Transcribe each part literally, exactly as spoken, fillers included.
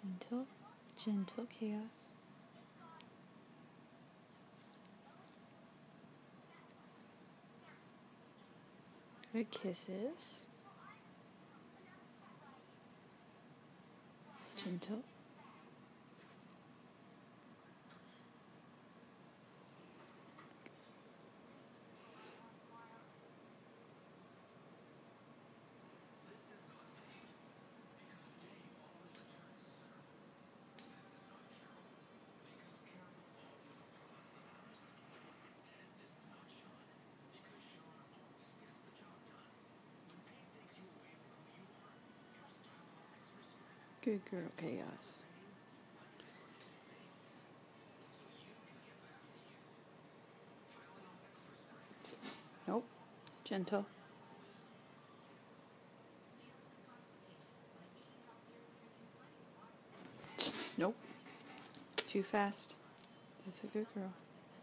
Gentle, gentle chaos. Good kisses. Gentle. Good girl, Chaos. Nope. Gentle. Nope. Too fast. That's a good girl.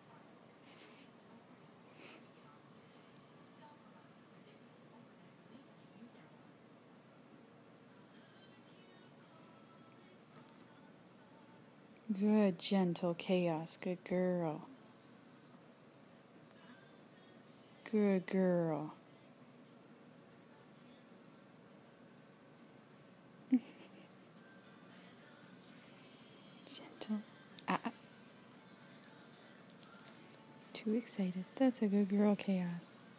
Good, gentle Chaos. Good girl. Good girl. Gentle. Ah, ah. Too excited. That's a good girl, Chaos.